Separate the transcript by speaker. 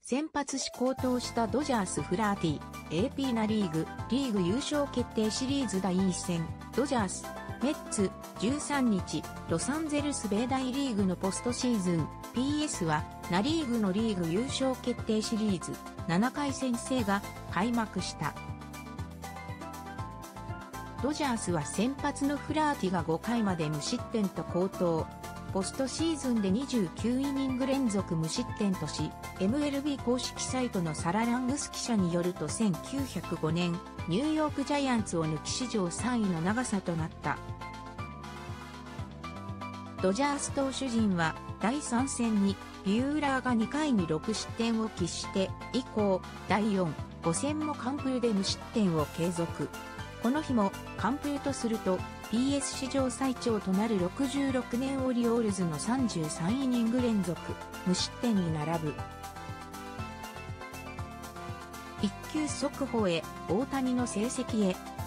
Speaker 1: 先発し好投したドジャース・フラーティ、AP ナリーグ、リーグ優勝決定シリーズ第1戦、ドジャース、メッツ、13日、ロサンゼルス米大リーグのポストシーズン、PS は、ナリーグのリーグ優勝決定シリーズ、7回戦制が開幕した。ドジャースは先発のフラーティが5回まで無失点と好投。ポストシーズンで29イニング連続無失点とし、MLB 公式サイトのサラ・ラングス記者によると1905年、ニューヨークジャイアンツを抜き史上3位の長さとなった。ドジャース投手陣は第3戦にビューラーが2回に6失点を喫して以降、第4、5戦も完封で無失点を継続。この日も完封とすると PS 史上最長となる66年オリオールズの33イニング連続無失点に並ぶ。一球速報へ大谷の成績へ。